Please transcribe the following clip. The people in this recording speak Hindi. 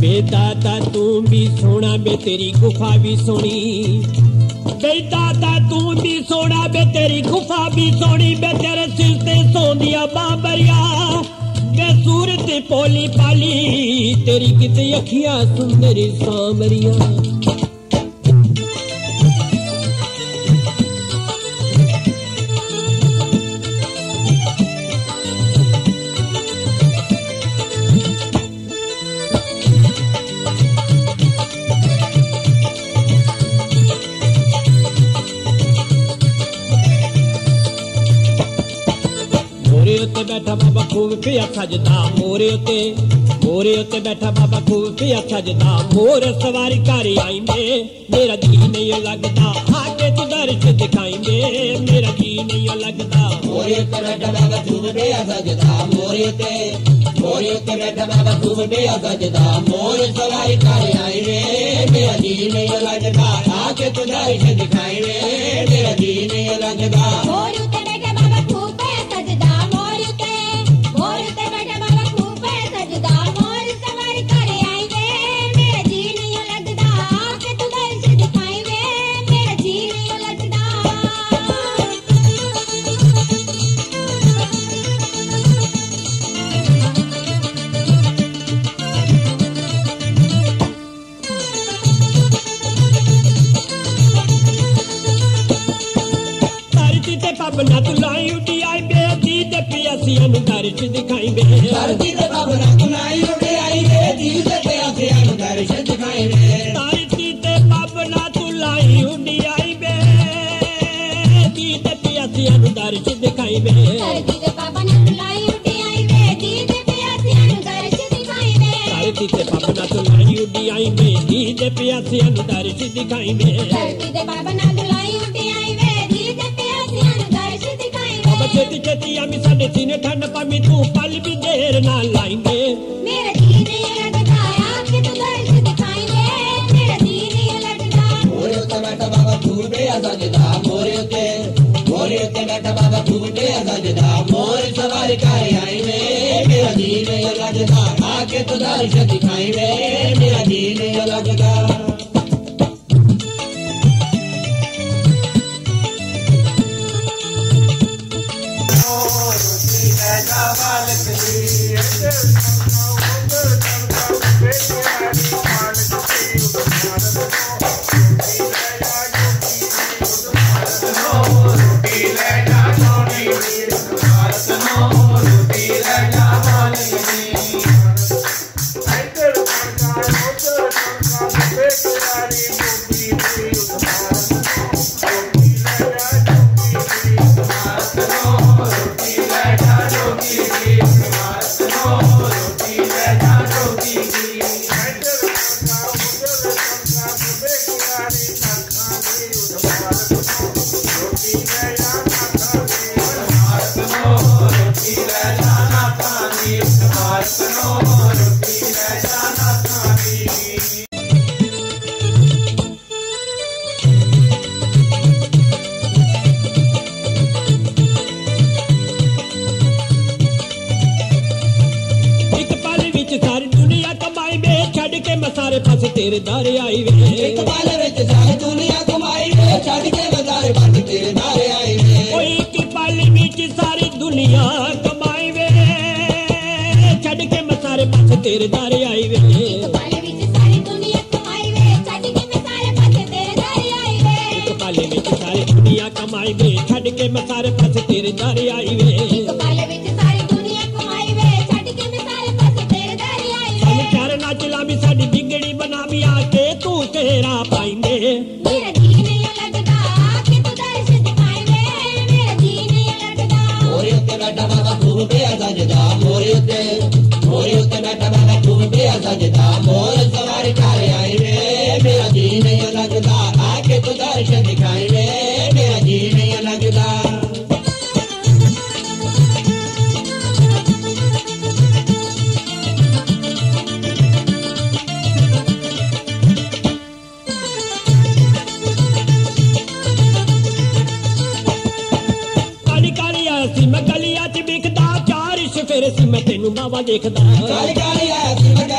बेदाता तू भी सोना बे तेरी गुफा भी सोनी, बेदाता तू भी सोना बे तेरी गुफा भी सोनी, बे तेरे सिर ते सोंदिया बाबरिया, बे सूरत पोली पाली तेरी किते अखियां सुंदरी सामरिया। बैठा बाबा खूब पिया सजदा मोरे उत्ते बैठा बाबा खूब पिया सजदा, मोर सवारी कर आईंदे मेरा जी नहीं लगदा, आगे तू दर्श दिखाईंदे मेरा जी नहीं लगदा। मोरे उत्ते बैठा बाबा खूब पिया सजदा मोरे उत्ते बैठा बाबा खूब पिया सजदा, मोर सवारी कर आईंदे मेरा जी नहीं लगदा, आगे तू दर्श दिखाईंदे मेरा जी नहीं लगदा। मोरे उत्ते बैठा बाबा खूब पिया सजदा बाबना तुलाई उठी आई बेदी दे पियासियां नु दर्श दिखाई बे, धरती ते बाबना तुलाई उठी आई बेदी दे पियासियां नु दर्श दिखाई बे, धरती ते बाबना तुलाई उठी आई बेदी दे पियासियां नु दर्श दिखाई बे, धरती ते बाबना तुलाई उठी आई बेदी दे पियासियां नु दर्श दिखाई बे, धरती ते बाबना तुलाई उठी आई बेदी दे पियासियां नु दर्श दिखाई बे, धरती ते बाबना तुलाई उठी आई बेदी दे पियासियां नु दर्श दिखाई बे। अब छेती छेती आमी साडे सीने ठंड पामी तू पल भी देर ना लाइंदे, मेरा जी नहीं लगदा आके तू दर्श दिखाई दे मेरा जी नहीं लगदा। मोरे उत्ते बैठा बाबा खूब पिया सजदा मोरे उत्ते बैठा बाबा खूब पिया सजदा, मोर सवारी कर आई वे मेरा जी नहीं लगदा, आके तू दर्श दिखाई वे मेरा जी नहीं लगदा। सारे पास तेरे दारे आई वे, एक बाल विच सारी दुनिया कमाई वे, छड़ के बाजार पास तेरे दारे आई वे, ओए एक पल विच सारी दुनिया कमाई वे, छड़ के मैं सारे पास तेरे दारे आई वे, एक पल विच सारी दुनिया कमाई वे, छड़ के मैं सारे पास तेरे दारे आई वे, एक पल विच सारी दुनिया कमाई वे, छड़ के मैं सारे पास तेरे दारे आई वे, एक पल विच सारी दुनिया कमाई वे, छड़ के मैं सारे पास तेरे दारे आई वे। हम चार ना चला भी साडी बिगड़ी बना भी आके तू तेरा पाइंदे, मेरा जी नहीं लगदा आके तू दर्श दिखाई वे मेरा जी नहीं लगदा। मोरे उत्ते बैठा बाबा खूब पिया सजदा मोरे उत्ते बैठा बाबा खूब पिया सजदा, मोर सवारी कर आई वे मेरा जी नहीं लगदा, आके तू दर्श दिखाई वे मेरा जी नहीं लगदा। मैं गलिया च बिकदा चार फिर सी मैं तेनू बाबा देखदा, काली काली आया सी मैं